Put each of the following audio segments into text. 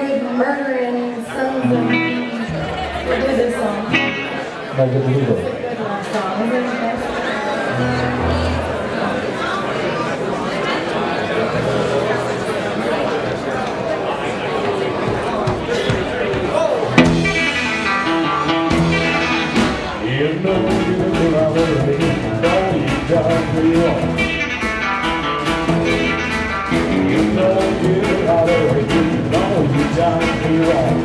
good murdering sons of what is this song? My Good Leader. It's a good love song, isn't it? You know you're already, know you done me wrong. You know you're already, know you done me wrong.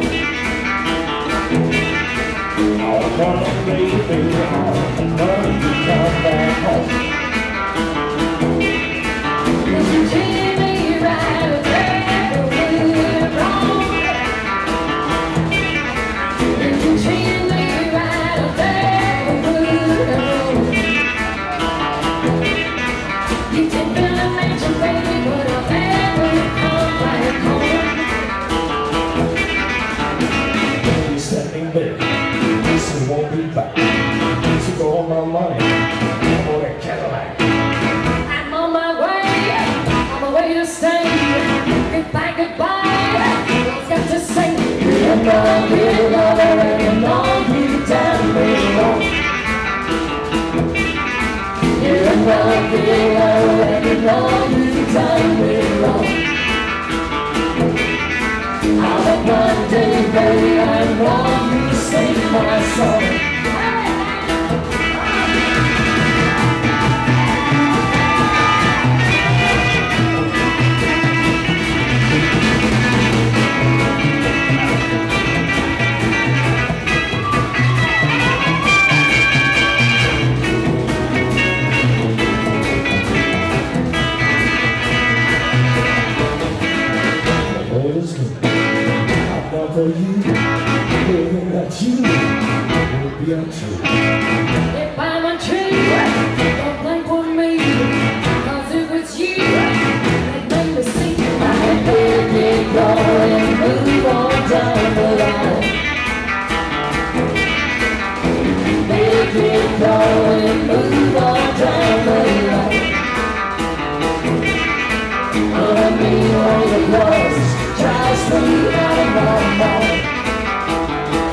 Oh, come baby, I know you come back home. You treat me right, but you're wrong. You treat me right, you did really mention, baby, but I'll never come back home. You sent me back, this won't be back. Took all my money, for that Cadillac. I'm on my way, I'm away to stay. Goodbye, goodbye, I've got to say. You know you love her and you know you done me wrong. You know you love her and you know you done me wrong. How about one day, baby, I want you to sing my song. For you, knowing that you will be untrue. If I'm untrue, don't blame for me, 'cause it was you that made me see. I better go and move on down the line. Better go and move on down the line. But I mean all the was drives me out of my mind.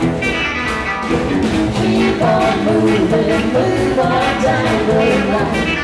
Keep on moving, move on down the line.